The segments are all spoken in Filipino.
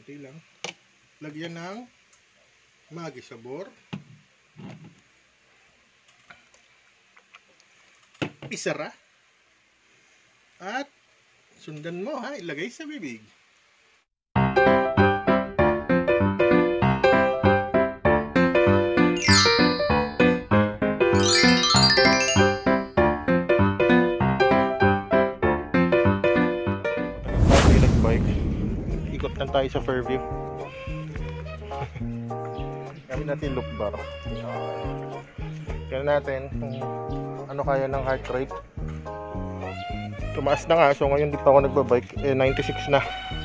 konti lang. Lagyan ng Maggi sabor. Isara. At sundan mo ha, ilagay sa bibig. Ikot lang tayo sa Fairview. Gamit natin loop bar. Tignan natin kung ano kaya ng heart rate. Tumaas na nga, so ngayon di pa ako nagbabike, 96 na.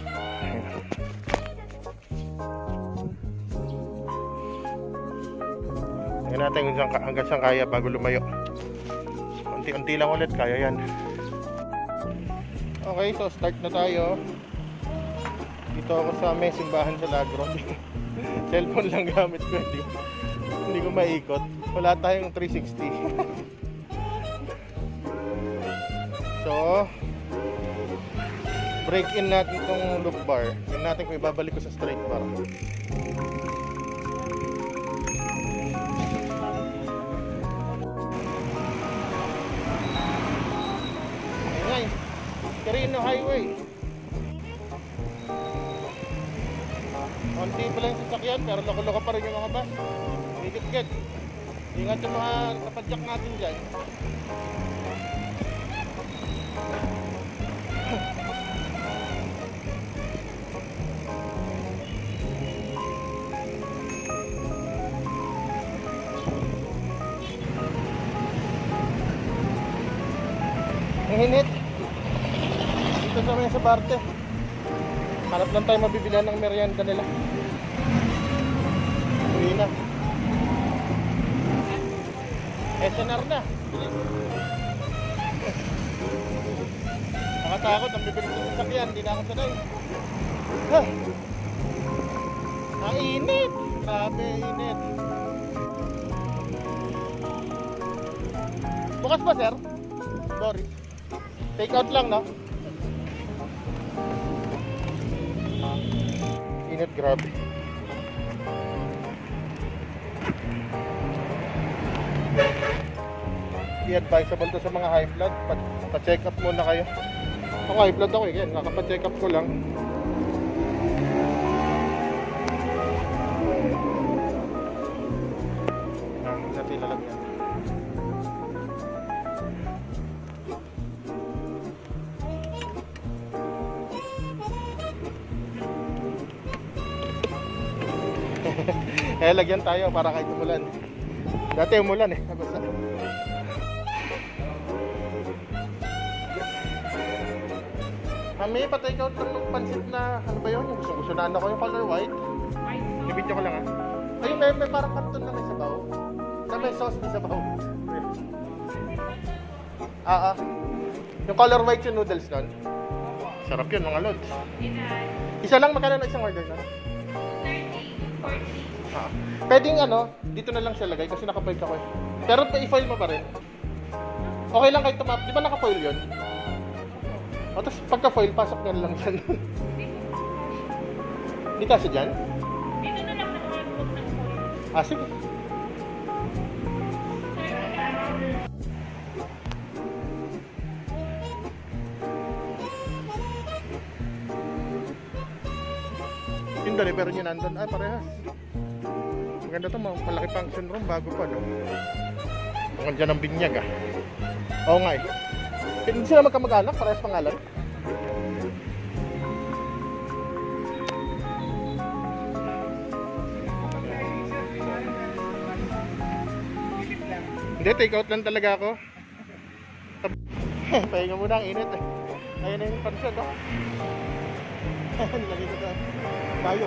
Tignan natin hanggang saan kaya bago lumayo. Unti-unti lang ulit, kaya yan. Okay, so start na tayo. Dito ako sa may simbahan sa Lagron. Cellphone lang gamit ko, hindi ko maikot. Wala tayong 360. So, break in natin itong loop bar. Tingnan natin kung ibabalik ko sa straight bar. Ayan, Carino Highway. Konti pa lang yung sasakyan, pero loko-loko pa rin yung mga bus. Higit-higit. Ingat yung mga kapadyak natin dyan. Ang hinit. Dito sa mga sa Barte. Hanap lang tayo mabibilan ng merienda nila. Uwi na. SNR na. Nakatakot ang bibili sa sasakyan. Hindi na ako sanay. Ang init. Grabe init. Bukas ba sir? Sorry. Take out lang no? Init, grabe. I-advisable to sa mga high blood. Pa-check up muna kayo. Ako high blood ako eh, nakapa-check up ko lang. Natin lalagyan. Lagyan tayo para kahit umulan. Dati umulan eh. Basta. Mami, pa-take out lang ng pansit na ano ba yun? Gusto na ako yung color white. Ibigyan ko lang ha. Ayun, may parang karton na may sabaw. Na may sauce may sabaw. Yung color white yung noodles nun. Sarap yun mga lods. Isa lang, magkano na isang order na? 30, 40. Pwedeng dito na lang siya lagay kasi naka-foil ako eh. Pero i-foil mo pa rin. Okay lang kahit tumap. Di ba naka-foil yun? O tapos pagka-foil, pasok na lang dyan. Hindi kasi dyan? Dito na lang nakakabot ng foil. Sige. Yun doon eh, pero yun nandun. Parehas. Maganda to, malaki function room bago pa, no? Tungkol dyan ang binyag, Oo nga eh. Hindi sila magkamag-anak, parehas pangalan. Hindi, take out lang talaga ako. Pahinga muna, ang init eh. Ayun na yung function, no? Nilagay ko sa tayo.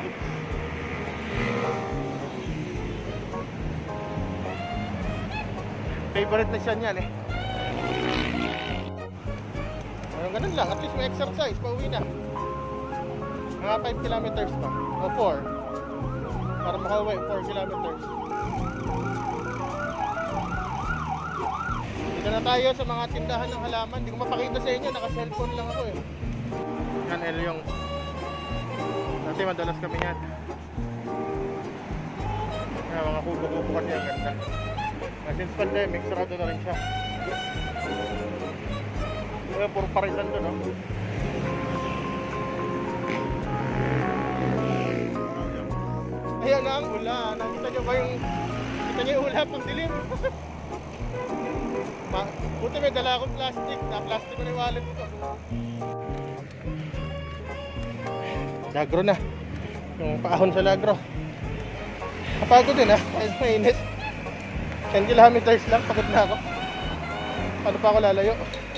Favorite na siya niyan eh. Ganun lang, at least may exercise, pauwi na. Mga 5 kilometers pa, o 4. Para makauwi, 4 kilometers. Dito na tayo sa mga tindahan ng halaman. Hindi ko mapakita sa inyo, naka-cellphone lang ako eh. Yan, yung Dati madalas kami yan. Mga kubo-kubo kasi ang ganda. Since pandemic, sarado na rin siya. Puro parisan doon, no? Ayan na ang ulan. Nakita nyo ba yung... Kita nyo yung ulap ng dilim? Buti may dala akong plastic. Na-plastic ko na yung wallet ko. Lagro na. Yung paahon sa lagro. Kapagod din, ha? Kahit mainit. 10 kilometers lang. Pagod na ako. Paano pa ako lalayo?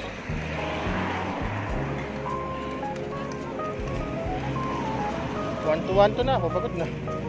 One to na ako. Pagod na.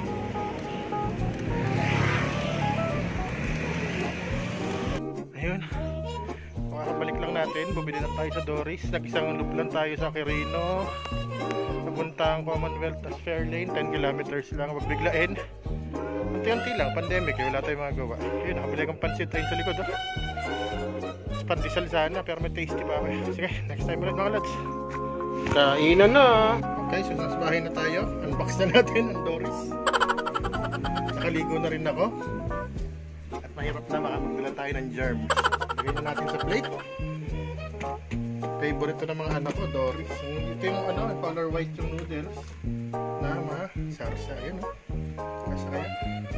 Ayun. Makakabalik lang natin. Bumili lang tayo sa Doris. Nag-isang loop lang tayo sa Quirino. Napunta ang Commonwealth as Fairlane. 10 kilometers lang. Magbiglain. Unti-unti lang. Pandemic. Wala tayong magawa. Ayun. Nakabili akong pansit ayun sa likod. Oh. Pandesal sana. Pero may tasty pa ako. Sige. Next time ulit mga lads. Kainan na. Okay. So nasa bahay na tayo. Unbox na natin ang Doris. Nakaligo na rin ako. At mahirap na makapagdala tayo ng germs. Lagay na natin sa plate. Favorite to ng mga anak ko, Doris. Ito yung color white yung noodles na sarsa. Yun, oh. Kasa kaya.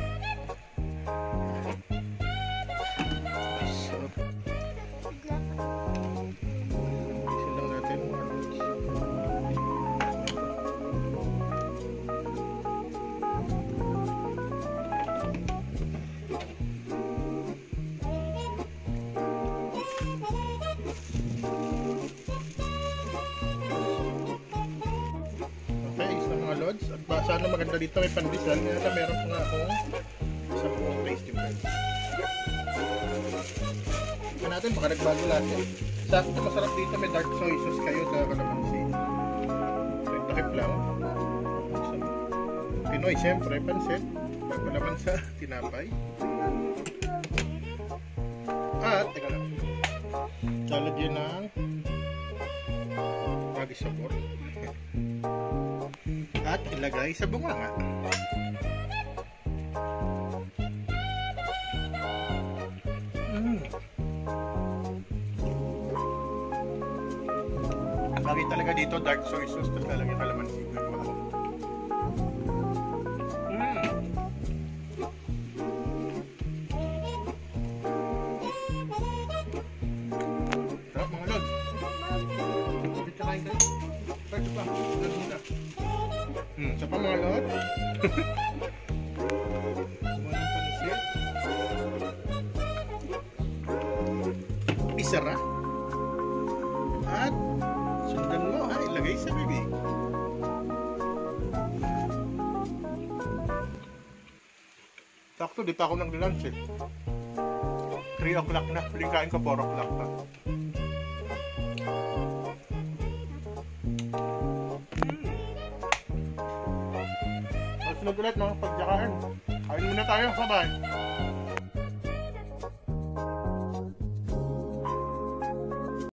So, silang natin mga noodles. At sana maganda dito may pandesal kaya meron pa nga akong isang buong tasty bread. Tignan natin baka nagbago natin. Sakto masarap dito may dark soy sauce kayo sa kalamansi. Takip lang. Pinoy siyempre pansit. Bago naman sa tinapay. At teka lang. Lalagyan ng bagay sabor. At ilagay sa bunganga. Lagi talaga dito dark soy sauce tapos lalagyan kalamansi. Sarap mga lods. Kapit ka kain kayo. Pwede pa. Lagi na. Sa pa mga lot. Sumunod pansit. Isara. At sundan mo ha, ilagay sa bibig. Sakto, di pa ako nang lunch eh. 3 o'clock na, huling kain ko 4 o'clock pa. Sunod ulit mga pagjakaan. Kain muna tayo, bye-bye.